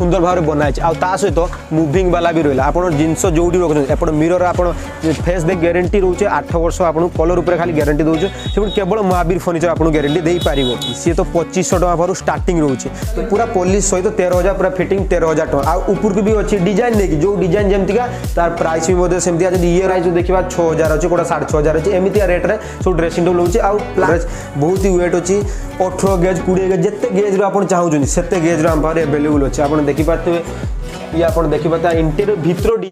सुंदर भाव में बनाई आ सहित मुविंग वाला भी रहा आप जिनस जो रखते मिरर आप फेस दे गारंटी रोचे 8 वर्ष आपको कलर उपर खाली गारंटी दूचे केवल महावीर फर्निचर आपको गारंटी दे पार सी तो 2500 टका भर स्टार्टिंग रोचे तो पूरा पॉलिश सहित 13,000 पूरा फिटिंग 13,000 टका आ ऊपर भी अच्छी डिजाइन नहीं जो डिजाइन जमतीका तार प्राइस भी सेमती ये प्राइस देखा 6,000 अच्छे कोटा 6,500 अच्छे एमती रेट में सब ड्रेसिंग टेबल होची आ बहुत ही वेट अच्छी 18 गेज 20 गेज जिते गेज आप चाहूँ से गेज आम पाखे एवेलेबल अच्छे आप देखिपे ये आप देखिए इंटीरियर भितर।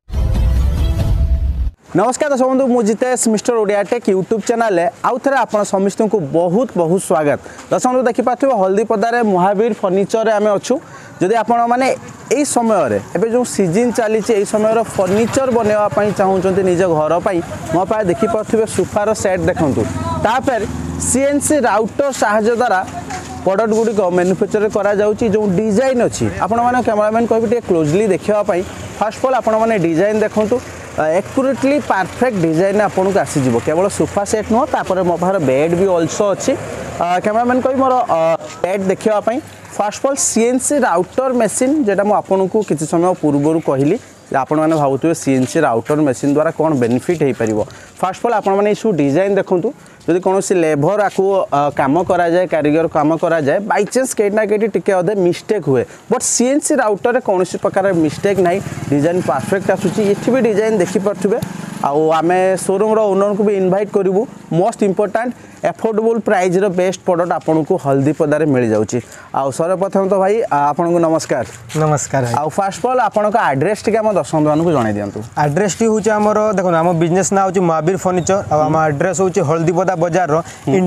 नमस्कार दर्शक बंधु मु Jitesh mister Odia tech YouTube channel आउ थे आप समस्त को बहुत बहुत स्वागत। दर्शक बंधु देखिपे हल्दीपदार महावीर फर्निचर आम अच्छू जदि आपण मैंने यही समय जो सीजन चली समय फर्निचर बनवाई चाहते निज घर पर मो पाए देखिपे सोफार सेट देखूँ तापर सीएनसी राउटर साहाय्य द्वारा प्रोडक्ट गुड़िक मैन्युफैक्चर करा जाउची जो डिजाइन अच्छी आपण मैंने कैमरामैन कह क्लोजली देखापी फास्ट ऑफ ऑल आपण मैंने डिजाइन देखूँ एक्यूरेटली परफेक्ट डिजाइन आपको आसीज केवल सोफा सेट नुह तापर मो पाखर बेड भी अल्सो अच्छी कैमरामैन कह मोर बेड देखापी first of all CNC router machine जेटा मुझे किसी समय पूर्व कहली आपण मैंने भावुए सीएनसी राउटर मेसीन द्वारा कौन बेनिफिट हो पार फास्ट ऑफ ऑल आपण मैंने सब डिजाइन देखूँ जदि कौन लेबर आपको काम करा जाए कारीगर काम करा जाए बाई चान्स कहीं ना कहीं टिके अधे मिस्टेक हुए बट सीएनसी राउटर कौन प्रकार मिस्टेक ना डिजाइन परफेक्ट आसूची ये भी डिजाइन देखिपे आम शोरूम ओनर को भी इनवाइट करूँ मोस्ट इंपोर्टाट एफोर्डेबल प्राइस रो बेस्ट प्रोडक्ट आपन को हल्दीपदार मिल जाउची सर्वप्रथम तो भाई आपन को नमस्कार। नमस्कार आ फास्ट ऑल आपन का एड्रेस टी हम दर्शक बंधु को जणाई दियंतु। एड्रेस टी होची हमर देखो हम बिजनेस ना होची महावीर फर्निचर आ हम एड्रेस होची हल्दीपदा बाजार रो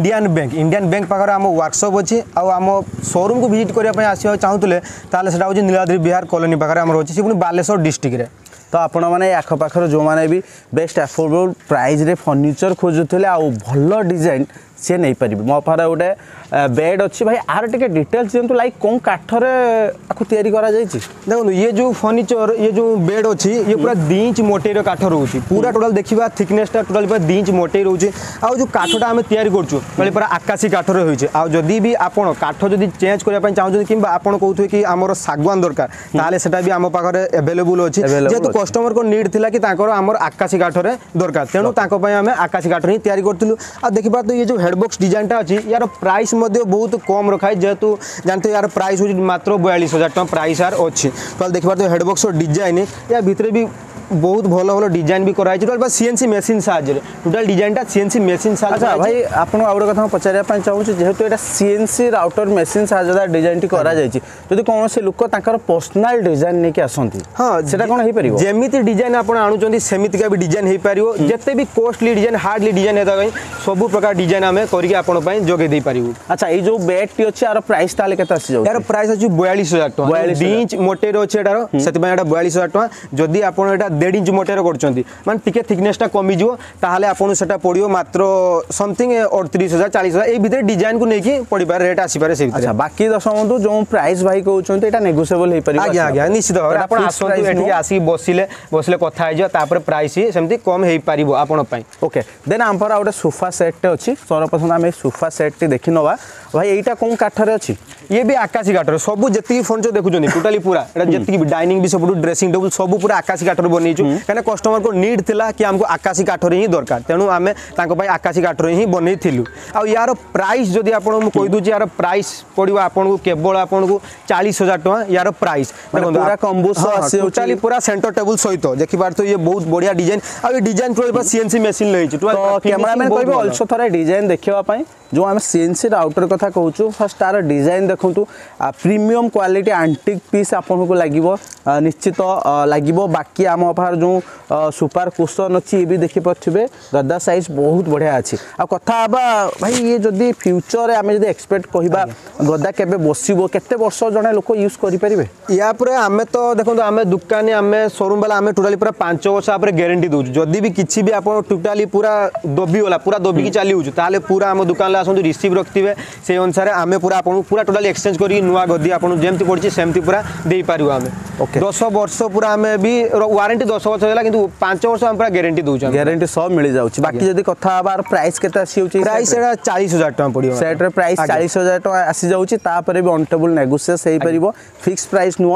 इंडियन बैंक पाखर हम वर्कशॉप अछि आ हम शोरूम को विजिट करिया पय आसी चाहूतले ताले सेटा होची नीलाद्री बिहार कॉलोनी पाखर हम होची पुनी बालेश्वर डिस्ट्रिक्ट रे तो आपण मैंने आखपाखर जो मैंने भी बेस्ट एफोर्डेबल प्राइस रे फर्निचर खोजुले आ भल डिजाइन सी नहीं पारे मो पारे गोटे बेड अच्छी भाई आर टे डिटेल्स दिखाँ लाइक कौन काठर आपको तैयारी करा देखो ये जो फर्निचर ये जो बेड अच्छी ये पूरा 2 इंच मोटेर काठ रोचे पूरा टोटाल देखा थिकनेसटा टोटाल पूरा 2 इंच मोटे रोचे आउ जो काठटा आम तैयारी करें पूरा आकाशी काठर होचे आ जदि भी आपड़ काठ जदि चेंज करने चाहते कि आपड़ कहते कि आमर सागवान दरकार ताले सेटा भी आम पाखे एवेलेबल अच्छे जेहेतु कस्टमर को नीड थिला कि तांकर आमर आकाशी काठर दरकार तेणु आम आकाशी काठ ही तैयारी करूँ आ देखिपा तो ये जो हेडबॉक्स डिजाइनटा अच्छी यार प्राइस बहुत कम रखाई जेहेतु जानते यार प्राइस हो मात्र 42,000 टका प्राइस यार अच्छी तो देखिए तो हेडबॉक्स डिजाइन या भितर भी बहुत भल भल डिजाइन भी कराई टोटल सीएनसी मेसीन साहाय्य टोटल डिजाइनटा सीएनसी मेसीन साहाय्य। अच्छा भाई आपन आ गोटे कथा पचारिया चाहूँ जेहेतु एटा सीएनसी राउटर मेसीन साहाय्य डिजाइन टी करा जायछि जदि कौन से लोक तांकर पर्सनल डिजाइन नेके आसंती हां सेटा कोन हे परिबो जेमिति डिजाइन आपन आनुचंती सेमितिका भी डिजाइन हे परिबो जते भी कॉस्टली डिजाइन हार्डली डिजाइन हेता गई सब प्रकार डिजाइन आमे करके आपन पय जोगे दे परिबो। अच्छा ए जो बेड टी अछि आर प्राइस ताले केता आसी जाउ यार प्राइस अछि 42,000 टका 2 इंच मोटेर अछि एटार सेति पय एटा 42,000 टका जदि आपन एटा 1.5 इंच मोटेर करछंती मान टिके थिकनेसटा कमी जिवो ताहाले आपन सेटा पडियो मात्र समथिंग 38,000 40,000 ए भीतर डिजाइन को नेकी पडी पारे रेट आसी पारे से भीतर। अच्छा बाकी दर्शक बंधु जो प्राइस भाई कहउछंती एटा नेगोशिएबल हे परिबो आज्ञा आज्ञा निश्चित भाव आपन आसंतु एठी आसी बसिले कथा हे जा तापर प्राइस ही सेमती कम हे परिबो आपन पय। ओके देन हम पर आउटे सोफा सेट टे अछि सर्वप्रथम हम सोफा सेट टी देखि नवा भाई एटा कोन काठरे अछि ये भी आकाशी काठर सब जति फर्निचर देखुछनी टोटली पूरा एटा जति भी डाइनिंग भी सब ड्रेसिंग टेबल सब पूरा आकाशी काठर बनेइछु कने कस्टमर को नीड थिला कि हमको आकाशी काठर ही दरकार तेणु आमे तांको पय आकाशी काठर ही बनै थिलु आ यार प्राइस जदि आपन मु कहि दूची यार प्राइस पडिबो आपन को केवल आपन को 40,000 टका यार प्राइस देखो पूरा कॉम्बो आसी टोटली पूरा सेंटर टेबल सहित देखि बार तो ये बहुत बढ़िया डिजाइन आ ये डिजाइन पर सीएनसी मशीन लइछु तो कैमरामैन कहबो आल्सो थरे डिजाइन देखिबा पय जो आम सीएनसी राउटर कथा कहूँ फर्स्ट तार डिजाइन देखूँ प्रीमियम क्वालिटी आंटिक पीस आपन को लगिबो निश्चित लगिबो बाकी आम पार जो सुपर कुशन अच्छी ये भी देखि पथिबे गद्दा साइज बहुत बढ़िया अच्छी आ कथा भाई ये जदि फ्यूचर आम जदि एक्सपेक्ट कहिबा गद्दा केबे बसिबो केते वर्ष जने लोक यूज करि परिबे या पूरा आमे तो देखो आमे दुकान आमे शोरूम वाला आमे टोटली पूरा 5 वर्ष आपरे गारंटी दउ जदि भी किछि भी आपन टोटली पूरा दबी वाला पूरा दबी की चाली होछु ताले पूरा हम दुकान ला आसंतु रिसीव रखथिबे से अनुसार आमे पूरा आपन पूरा टोटली एक्सचेंज करी नुवा गद्दी आपन जेमति पड़छि सेमति पूरा देई पारिबो आमे। ओके 10 वर्ष पूरा आमे भी वारंटी 10 वर्ष होला किंतु 5 वर्ष हम पूरा गारंटी दउ छ गारंटी सब मिल जाउछि बाकी जदि कथा बार प्राइस केता आसी होछि प्राइस एटा 40,000 टका पड़ियो सेट रे प्राइस 40,000 टका आसी जाउछि तापरे भी ऑन टेबल नेगोशिएट सही परिबो फिक्स प्राइस नुवा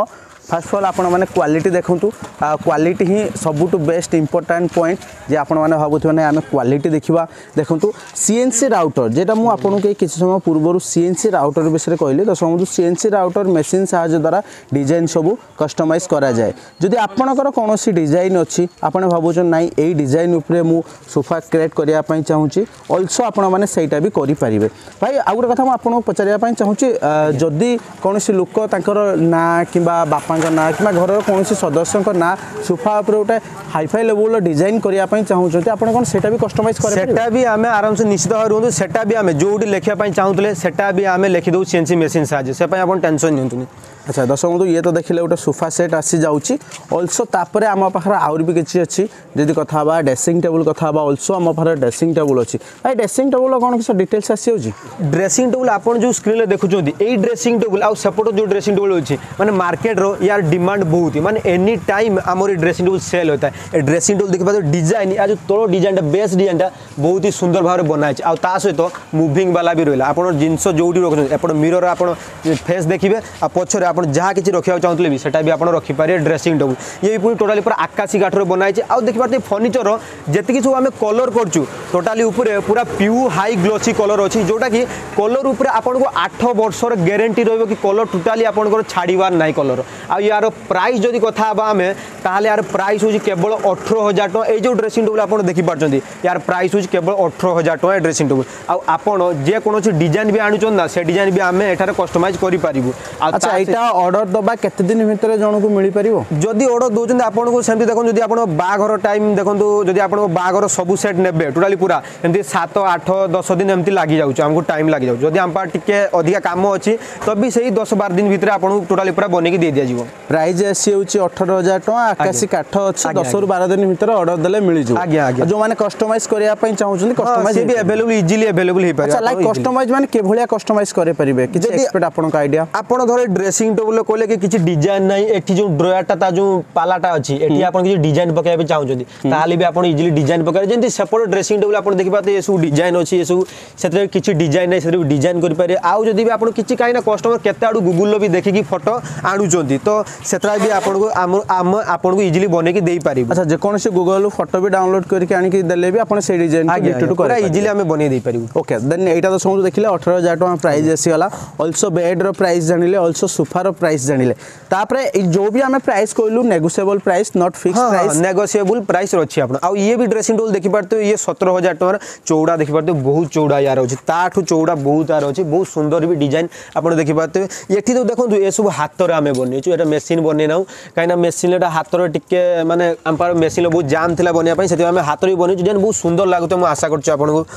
फास्ट अफ ऑल आपण माने क्वालिटी देखंतु क्वालिटी ही सबुठ बेस्ट इंपोर्टेंट पॉइंट जे आपण माने भाबुथि माने आमे क्वालिटी देखिबा देखंतु सीएनसी राउटर जेटा मु आपन के किछ समय पूर्व सीएनसी राउटर विषय कहली तो समझु सीएनसी राउटर मशीन सहायता द्वारा डिजाइन सब कस्टमाइज करा जाए जदि आपनकर कोनोसी डिजाइन अछि आपण भाबुछन नाही एई डिजाइन उपरे मु सोफा क्रिएट करिया पई चाहूची आल्सो आपण माने सेटा भी करि परिबे भाई आ गुटे कथा मु आपन पचारिया पई चाहूची जदि कोनोसी लोक तांकर ना किबा बापांका ना किबा घर कोनोसी सदस्यक ना सोफा उपरे उटे हाईफाई लेवल डिजाइन करिया पई चाहूचते आपण कोन सेटा भी कस्टमाइज करे सेटा भी आमे आराम से निश्चित भाव रहंतु सेटा भी आमे जोडी लेखिया पई चाहूतले सेटा भी आमे लेखि दउ सीएनसी मशीन साजे से पई आपण टेंशन नियंतुनी अच्छा दर्शक बंधु ये तो देखिले गोटे सोफा सेट आसी जाउची ऑल्सो तापरे आम पाखर आउर भी किछि अछि जदि कथा बा ड्रेसिंग टेबल कथा बा ऑल्सो आम पाखर ड्रेसिंग टेबल अछि भाई ड्रेसिंग टेबल कोन किछ डिटेल्स आसी होची ड्रेसिंग टेबल आपण जो स्क्रीन ले देखुचोंदी एई ड्रेसिंग टेबल आ सपोर्ट जो ड्रेसिंग टेबल अछि माने मार्केट रो यार डिमांड बहुत ही माने एनी टाइम हमर ड्रेसिंग टेबल सेल होता है ए ड्रेसिंग टेबल देखबा तो डिजाइन आ जो तोलो डिजाइन बेस डिजाइन बहुत ही सुंदर भाव बनाइ छै आ ता सहित मूविंग वाला भी रहला आपण जिंस जोडी रखछन आपण मिरर आपण फेस देखिबे आ पछरे आपण जहा किछि रखिया चाहतले भी सेटा भी आपण रखि पारे ड्रेसिंग टेबल ये भी पूरी टोटली पूरा आकाशी काठर बनाइ छै आ देखि पाते फर्नीचर जेति कि सब हमें कलर करछु टोटली ऊपर पूरा प्यू हाई ग्लोसी कलर अछि जोटा कि कलर ऊपर आपण को 8 वर्षर गारंटी रहबो कि कलर टोटली आपण को छाड़ीबार नाही कलर आ यार प्राइस जदि कथा बा हमें ताले यार प्राइस होजी केवल 18000 टका ए जो ड्रेसिंग टेबल आपण देखि पारछंती यार प्राइस होजी केवल 18000 टका ड्रेसिंग टेबल आ आपण जे कोनोसी डिजाइन भी आनुचन ना से डिजाइन भी हमें एठारे कस्टमाइज करि पारिबु अच्छा एटा ऑर्डर दबा केते दिन भितर जण को मिली परिबो जदि ऑर्डर दोचन आपण को सेमति देखन जदि आपण बाघर टाइम देखंतु जदि आपण बाघर सब सेट नेबे टोटली पूरा एमति 7 8 10 दिन एमति लागि जाउ हमको टाइम लागि जाउ जदि हम पर टिके अधिका काम अछि तबी सेही 10 12 दिन भितर आपण टोटली पूरा बने के दे दिया जीवो प्राइस आसी होची 18000 टका आकाशी काठ अछि 10 रु 12 दिन भितर ऑर्डर देले मिली जो आज्ञा आज्ञा जो माने कस्टमाइज करिया पई चाहउछन कस्टमाइज भी अवेलेबल इजीली अवेलेबल हे पारे अच्छा लाइक कस्टमाइज माने के भलिया कस्टमाइज करे परिबे कि एक्सपर्ट आपण का आईडिया आपण धरे ड्रेसिंग टेबल कोले कि किछि डिजाइन नाही एठी जो ड्रॉयरटा ता जो पालाटा अछि एठी आपण किछि डिजाइन पकाइबे चाहउछन ताली भी आपण इजीली डिजाइन पकाइ जेंति सेपरेट ड्रेसिंग टेबल आपण देखि पाते एसु डिजाइन अछि एसु सेते किछि डिजाइन नै सेते डिजाइन करि पारे आउ जदि भी आपण किछि काइना कस्टमर केते आडू गूगल लो भी देखि कि फोटो आनुचंती तो सेतरा भी आपण को हम आपण को इजीली बने के देई पारिबो अच्छा जे कोनसे गूगल लो फोटो भी डाउनलोड करके आनी के देले भी आपण से डिजाइन के डिटेल पूरा इजीली हमें बने देई पारिबो ओके देन एटा तो समझ देखिले 18000 टका प्राइस आसी गला आल्सो बेड रो प्राइस जानिले आल्सो सोफा रो प्राइस जानिले तापरे जो भी हमें प्राइस कहलु negotiable price not fix price negotiable price अछि आपण आ ये भी ड्रेसिंग टेबल देखि पारते ये 17000 टका चौड़ा देखि पारते बहुत चौड़ा यार अछि ताठु चौड़ा बहुत यार अछि बहुत सुंदर भी डिजाइन आपण देखि पारते एठी तो देखंतु ए सब हाथ रे हमें बने छु एटा मशीन बने नाउ काइना मशीन एटा हाथ रे टिके माने अंपार मशीन बहुत जाम थिला बनिया पई सेति हमें हाथ रे बने छु डिजाइन बहुत सुंदर लागतो म आशा करछु आपण को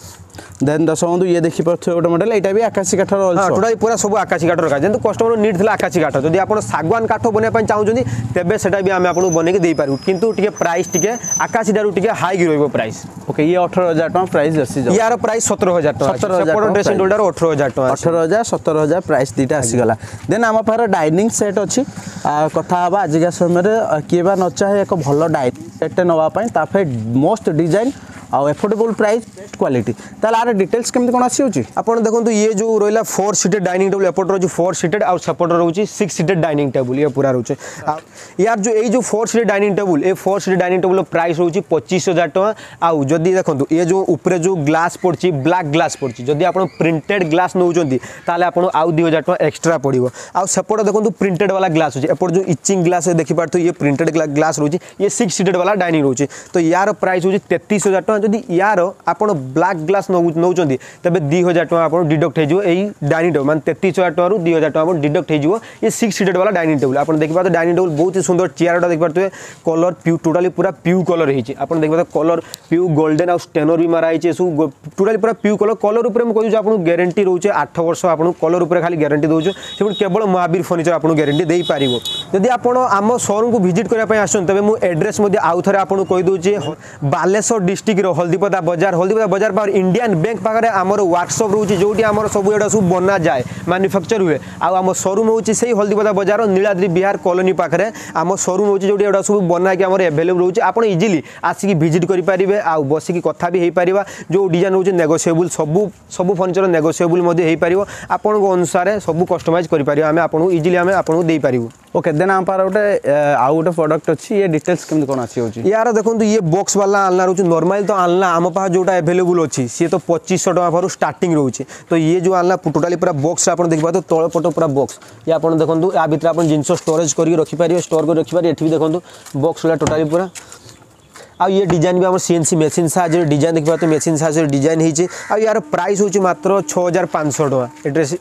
देन दर्शक बंधु ये देखि परथो गोटे मॉडल एटा भी आकाशी काठर हां टोटली पूरा सब आकाशी काठर का जेंतु कस्टमर नीड थिला आकाशी काठ जदि आपण सागवान काठ बने पई चाहउछनी तबे सेटा भी हम आपन बने के देई पारु किंतु टिके प्राइस टिके आकाशी दारु टिके हाई गिरबो प्राइस ओके ये 18000 टका प्राइस आसी जाउ यार प्राइस 17000 टका सेपरेट ड्रेसिंग टेबल 18000 टका 18000 17000 प्राइस दीटा आसी गला देन हम पार डाइनिंग सेट अछि कथा हबा आज के समय रे केबा न चाहे एक भलो डाइनिंग सेट नवा पई ताफे मोस्ट डिजाइन आ एफोर्डेबल प्राइस बेस्ट क्वालिटी ताला आर डिटेल्स केमति कोन आसी होची आपण देखंतु ये जो रोइला 4 सीटेड डाइनिंग टेबल एपोर्ट रोची 4 सीटेड और सपोर्ट रोची 6 सीटेड डाइनिंग टेबल ये पूरा रोचे यार जो ए जो 4 सीटेड डाइनिंग टेबल ए 4 सीटेड डाइनिंग टेबल प्राइस रोची 25000 टका आ जदी देखंतु ये जो ऊपर जो ग्लास पड़ची ब्लैक ग्लास पड़ची जदी आपण प्रिंटेड ग्लास नउचंती ताले आपण आउ 2000 टका एक्स्ट्रा पड़िबो आ सपोर्ट देखंतु प्रिंटेड वाला ग्लास होची एपोर्ट जो इचिंग ग्लास देखि पारतो ये प्रिंटेड ग्लास रोची ये 6 सीटेड वाला डाइनिंग रोची तो यार प्राइस होची 33000 टका जदी यार आपण ब्लैक ग्लास नउचंती तबे 2000 टका आपण डिडक्ट हे जो एई डाइनिंग टेबल मान 33000 टका रु 2000 टका आपण डिडक्ट हे जो ये 6 सीटेड वाला डाइनिंग टेबल आपण देखि पातो डाइनिंग टेबल बहुत ही सुंदर चेयरटा देखि पारतो कलर प्यू टोटली पूरा प्यू कलर हेची आपण देखि पातो कलर प्यू गोल्डन आ स्टेनर भी मारा हेची सु टोटली पूरा प्यू कलर ऊपर हम कहू आपण गारंटी रहउचे 8 वर्ष आपण कलर ऊपर खाली गारंटी दोछु सेबन केवल महावीर फर्नीचर आपण गारंटी देई पारिबो यदि आपण आम शोरूम को विजिट करिया पय आछन तबे मु एड्रेस मध्ये आउ थरे आपण कहि दोचे बालेश्वर डिस्ट्रिक्ट रो हल्दीपदा बजार पाखरे इंडियन बैंक पाखरे आमर वर्कशॉप रोचे जोटी आमर सब एडा सब बना जाए मैन्युफैक्चर हुए आम शोरूम होची सेही हल्दीपदा बजार नीलाद्रि बिहार कॉलोनी पाखरे आम शोरूम होची जोटी एडा सब बना के आमर अवेलेबल रोचे आपण इजीली आसिक विजिट करि परिबे आ बसिक कथा भी हेई परिबा जो डिजाइन होची नेगोशिएबल सब फर्निचर नेगोशिएबल मध्ये हेई परिबो आपण अनुसार सब कस्टमाइज करि परिबो आमे आपण इजीली आमे आपण देई परिबो ओके देन हम पार गोटे आउ गोटे प्रोडक्ट अच्छी ये डिटेल्स केमती कोन आसी होची यार देखो ये बॉक्स वाला आलना रोचे नॉर्मल तो आलना आम पास जोटा अवेलेबल अच्छी सी तो 2500 टका पर स्टार्टिंग रोचे तो ये जो आलना टोटाली पूरा बॉक्स आप देखिए तो तल पट पूरा बॉक्स ये आप देखो या भितर आप जिन स्टोरेज करके रखिपारे स्टोर कर रखिपारे ये भी देखो बॉक्स वाला टोटाली पूरा आ ये डिजाइन भी आम सीएनसी मेसीन साहाଯ୍ୟରେ डिजाइन देखिए तो मेसीन साहाଯ୍ୟରେ डिजाइन होती आ यार प्राइस होची मात्र 6500 टका एड्रेस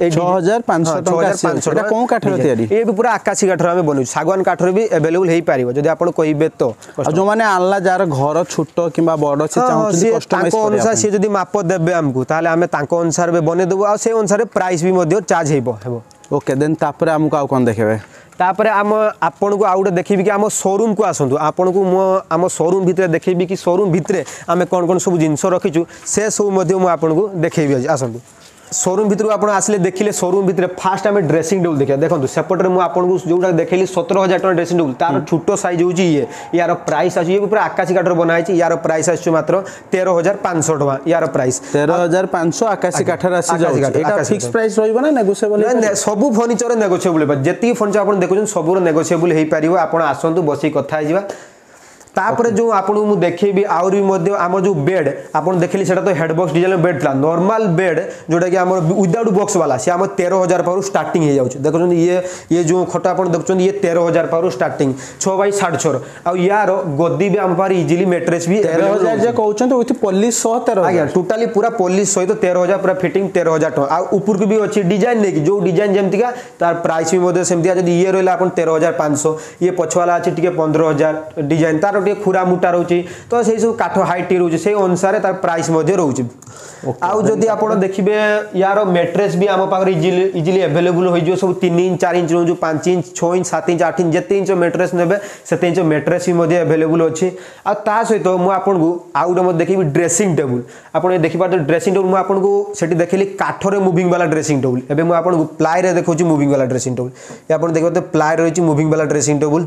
6500 टका कोन काठर तयारी ये भी पूरा आकाशी काठर हम बनउ सागवान काठर भी अवेलेबल हेई पारिबो जदी आपण कहिबे तो जो माने आनला जार घर छोटो किबा बड़ से चाहू कस्टमाइज ताको अनुसार से जदी माप देबे हमकु ताले हमें ताको अनुसार बे बने देबो आ से अनुसार प्राइस भी मध्ये चार्ज हेबो ओके देन तापर हमकु आ कोन देखेबे तापर आम आपन को आउट देखी कि आम शोरूम को आसतु आपन को आम शोरूम भितर देखी कि शोरूम भितर आम कौन कौन सब जिनस रखीचु से सब आपन को देखी आसतु शोरूम भितर आप आसिले देखिले शोरूम भितर फास्ट आम ड्रेसिंग टेबल देखा देखो सेपटे मुझे जोटा देखली 17000 टका ड्रेसिंग टेबल तार छोट साइज होची ये यार प्राइस आसी ये पूरा आकाशी काठर बनाई यार प्राइस आसी मात्र 13500 टका यार प्राइस 13500 आकाशी काठर आसी जाउची एटा फिक्स प्राइस रहइबो ना नेगोशिएबल नै सब फर्निचर नेगोशिएबल जति फर्निचर आप देखुछन सब नेगोशिएबल हेई पारिबो आपण आसंतु बसी कथा हिजिबा तापर जो आपको मुझे देखेबी आउर भी आम जो बेड आप देखली से तो हेडबॉक्स डिजाइन बेड था नॉर्मल बेड जोटा कि आम विदाउट बॉक्स वाला सी आम 13000 पावर स्टार्टिंग हो जाए देखो ये जो खट आप देखते ये 13000 पावर स्टार्टिंग 6x6.5 आ यार गद्दी भी आम पार इजिली मेट्रेस भी 13000 कहउछन विथ पॉलिश 13 आज्ञा टोटाली पूरा पॉलिश सहित 13000 पूरा फिटिंग 13000 टका आ ऊपर को भी अच्छी डिजाइन नहीं जो डिजाइन जमतिका तार प्राइस भी सेमतिया जदी ये रहला अपन 13500 ये पछवाला अछि टिके 15000 डिजाइन तार खुरा मुटा रोची तो से सब काठ हाइट रोचे से अनुसार तार प्राइस मध्ये रोची आउ जदी आपण देखिबे यार मैट्रेस भी आम पाखरे इजिली अवेलेबल होई जो सब 3 इंच 4 इंच जो 5 इंच 6 इंच 7 इंच 8 इंच जते इंच मैट्रेस नेबे सेते इंच मैट्रेस भी मध्ये अवेलेबल अछि आ ता सहित मु आपण को आउट मत देखिबी ड्रेसिंग टेबल आपण देखि पार ड्रेसिंग टेबल मु आपण को सेठी देखिली काठरे मूविंग वाला ड्रेसिंग टेबल एबे मु आपण को प्लाई रे देखौची मूविंग वाला ड्रेसिंग टेबल या आपण देखिबे तो प्लाई रहिची मूविंग वाला ड्रेसिंग टेबल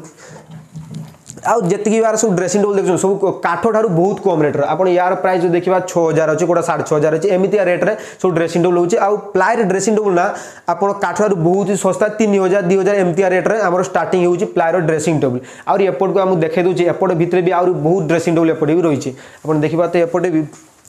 आउ जी बार सब ड्रेसिंग टेबल देखो सब काठ ठार बहुत कम रेट आप यार प्राइस देखा 6000 अच्छे कोटा 6500 अच्छे एमती रेट रे सब ड्रेसिंग टेबल होची आउ प्लाई ड्रेसिंग टेबल ना आप काठ ठार बहुत ही सस्ता 3000 2000 एमती रेट रे आम स्टार्टिंग होची प्लाई ड्रेसिंग टेबल आउ एपट को आम देखे दूसरी एपट भितर भी आउ बहुत ड्रेसिंग टेबल एपटे भी रही आप देखा तो एपटे भी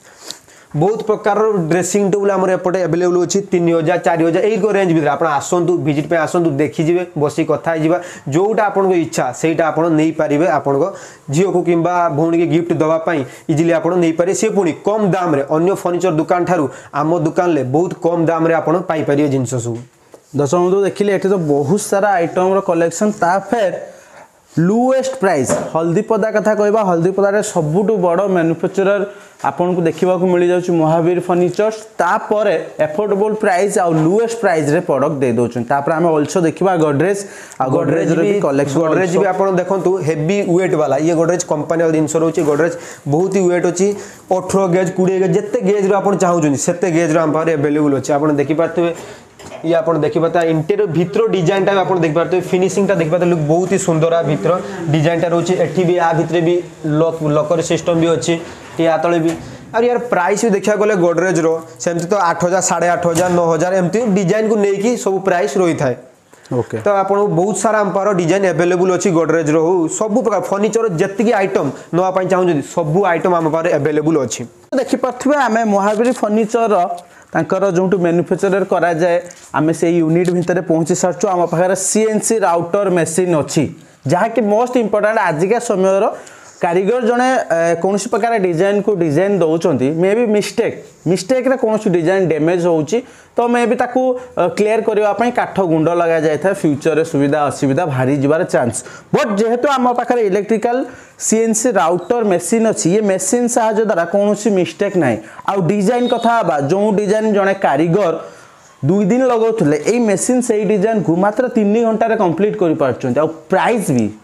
बहुत प्रकार ड्रेसिंग टेबल आम एपटे अवेलेबल अच्छी 3000 4000 यही रेंज भितर आप आसतु विजिट पे आसतु देखीजे बसी कथा जोटा आपन इच्छा सेटा आप नहीं पारे आपण झील को कि भौणी की गिफ्ट दवाई इजिली आप नहीं पारे सी पुणी कम दाम रे अन्य फर्निचर दुकान ठारू आम दुकान ले बहुत कम दाम रे आपण पाई पारे जिनस सब दर्शक बंधु देखिले एठी तो बहुत सारा आइटम रो कलेक्शन ता फेर लोएस्ट प्राइस हल्दीपदा कथा कहबा हल्दीपदा सबुठु बड़ मैन्युफैक्चरर आपन को देखा मिल जाउछ महावीर फर्निचर्स तापर एफोर्डेबल प्राइस आ लोएस्ट प्राइस रे प्रोडक्ट दे दोछन तापर हम आल्सो देखिबा गोदरेज आ गोदरेज रे भी कलेक्शन गोदरेज भी आपन देखंतु हेवी वेट वाला ये गोदरेज कंपनी वाला जिंस रहउची गोदरेज बहुत ही वेट अछि 18 गेज 20 गेज जत्ते गेज रो आपन चाहउछन सेते गेज रो हम पारे अवेलेबल अछि आपन देखि पारथुवे ये आप देखी पाते इंटीरियर भितर डिजाइन टाइम आप देख पाते फिनिशिंग टा देख पाते लुक बहुत ही सुंदर भितर डिजाइन टा रोचे एठी भी आ भितर भी लॉकर सिस्टम भी अच्छी ये आ तळे भी और यार प्राइस भी देखा गले गोदरेज रो सेमती तो 8000 8500 9000 एमती डिजाइन को लेकी सब प्राइस रही थाए ओके तो आप बहुत सारा आम डिजाइन अवेलेबल अच्छी गोदरेज रो सब प्रकार फर्निचर जति आइटम नवा चाहूँ सब आइटम आम पारे अवेलेबल अच्छी देखी पार्थिबे आमे महावीर फर्निचर तांकर जो मैन्युफैक्चर करा जाए आमे से यूनिट भितर पहुंची सारछु आम पाखरे सीएनसी राउटर मशीन अच्छी जहाँ कि मोस्ट इंपोर्टेंट आजिका समय कारीगर जड़े कौन प्रकार डिजाइन को डिजाइन दौरान मे बी मिस्टेक रे कौन डिजाइन डैमेज होची तो मे बी ताकू क्लियर करने काठ गुंड लगा जाए फ्यूचर रे सुविधा असुविधा भारी जीवार चांस बट जेहेतु आम पाखे इलेक्ट्रिकल सीएनसी राउटर मशीन अच्छी ये मशीन साहाय्य द्वारा कौन मिस्टेक ना आउ डिजाइन कथा जो डिजाइन जड़े कारीगर 2 दिन लगाउले यही मशीन से डिजाइन को मात्र 3 घंटा कंप्लीट कर पारछन आ प्राइस भी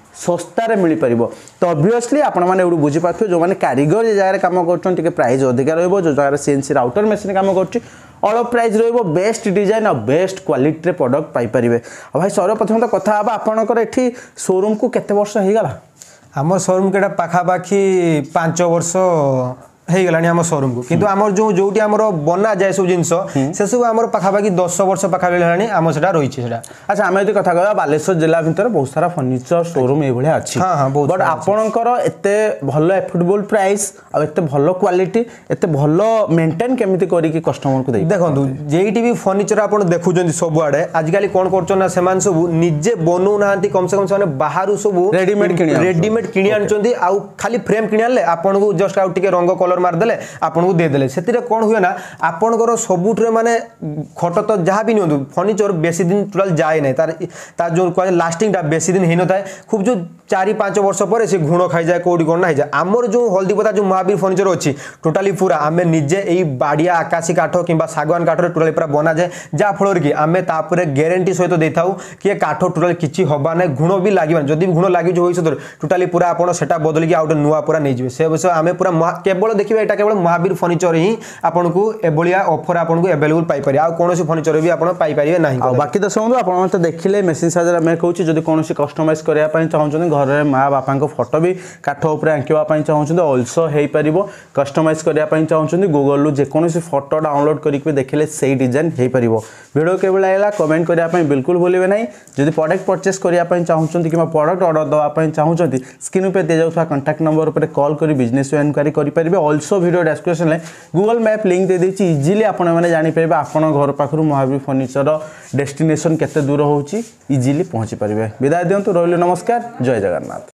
ଶସ୍ତାରେ ମିଳିପାରିବ। ତ ଅବଭିୟସଲି ଆପଣମାନେ ଏଠୁ ବୁଝିପାରୁଥିବେ ଯେଉଁମାନେ କାରିଗର ଯେ ଜାଗାରେ କାମ କରୁଛନ୍ତି ଟିକେ ପ୍ରାଇସ୍ ଅଧିକା ରହିବ, ଯେଉଁ ଜାଗାରେ ସିଏନ୍ସି ରାଉଟର ମେସିନ୍ କାମ କରୁଛି ଅଳ୍ପ ପ୍ରାଇସ୍ ରହିବ, ବେଷ୍ଟ ଡିଜାଇନ୍ ଆଉ ବେଷ୍ଟ କ୍ୱାଲିଟିରେ ପ୍ରଡ଼କ୍ଟ ପାଇପାରିବେ। ଆଉ ଭାଇ ସର୍ବପ୍ରଥମେ ତ କଥା ହେବା ଆପଣଙ୍କର ଏଠି ସୋରୁମ୍କୁ କେତେ ବର୍ଷ ହେଇଗଲା? ଆମ ସୋରୁମ୍ କେଟା ପାଖାପାଖି 5 ବର୍ଷ ହେଇଗଲାଣି ଆମ ସୋରୁମ୍ को किंतु आमर जोटी आमर बना जाए सब जिनस से सब आमर पाखापाखि 10 वर्ष पाखापाखि हेलानी आम सेटा रही सेटा। अच्छा आम यदि कथा कहबा बालेश्वर जिला भितर बहुत सारा फर्निचर शोरूम ए भलिया अछि। हां हां बहुत बट आपनकर एते भलो एफोर्डेबल प्राइस आ एते भलो क्वालिटी एते भलो मेंटेन केमिति करी कि कस्टमर को दे देखंतु जेईटी भी फर्निचर आपन देखुजंती सब आडे आज काली कोन करछन ना सेमान सब निजे बनौ नांती कम से माने बाहरु सब रेडीमेड किनि आनचंती आ खाली फ्रेम किनि आनले आपन को जस्ट आउ टिके रंग कलर मार देले आपन को दे देले सेतिरे कोन हुए ना आपनकर सबुठरे माने खट तो जहा भी नियंतु फर्निचर बेसी दिन टोटल जाए नै तार जो लास्टिंग टा बेसी दिन हेन थाए खूब जो 4-5 वर्ष पर से घुण खाई जाए कोडी कोन ना जाए आमर जो हल्दीपदा जो महावीर फर्निचर अछि टोटली पूरा आमे निजे एई बाडिया आकाशी काठ किंबा सागवान काठ रे टोटली पूरा बना जाए जा फलर की आमे तापरे गारंटी सहित देथाउ कि काठ टोटल किछि होबा नै घुण भी लागिबा जदी घुण लागि जो होइस टोटली पूरा आपण सेटा बदल के आउट नुवा पूरा नै जिवे से विषय आमे पूरा केवल देखिबा एटा केवल महावीर फर्निचर ही आपन को एबलिया ऑफर आपन को अवेलेबल पाई पारे आ कोनोसी फर्निचर भी आपन पाई पारिबे नाही। आ बाकी दसंदु आपन मते देखिले मेसिन साइज रे मैं कहूची जदी कोनोसी कस्टमाइज करिया पई चाहउछन घर रे मां बापा को फोटो भी काठ ऊपर आंकिबा पई चाहउछन आल्सो हेई परिबो कस्टमाइज करिया पई चाहउछन गूगल लु जे कोनोसी फोटो डाउनलोड करिक भी देखिले सेही डिजाइन हेई परिबो। वीडियो केबल आइला कमेंट करिया पई बिल्कुल भूलिबे नाही। जदी प्रोडक्ट परचेस करिया पई चाहउछन किबा प्रोडक्ट ऑर्डर दवा पई चाहउछन स्क्रीन पे दे जाउथा कांटेक्ट नंबर पर कॉल करी बिजनेस एनक्वायरी करि परिबे। आल्सो वीडियो डिस्क्रिप्शन ले गूगल मैप लिंक दे देछि इजीली आपण माने जानि परिबे आपण घर पाखरु महावीर फर्निचर डेस्टिनेशन केते दूर होउची इजीली पहुंची परिबे। विदाय दियंतु रहिलो नमस्कार जय जगन्नाथ।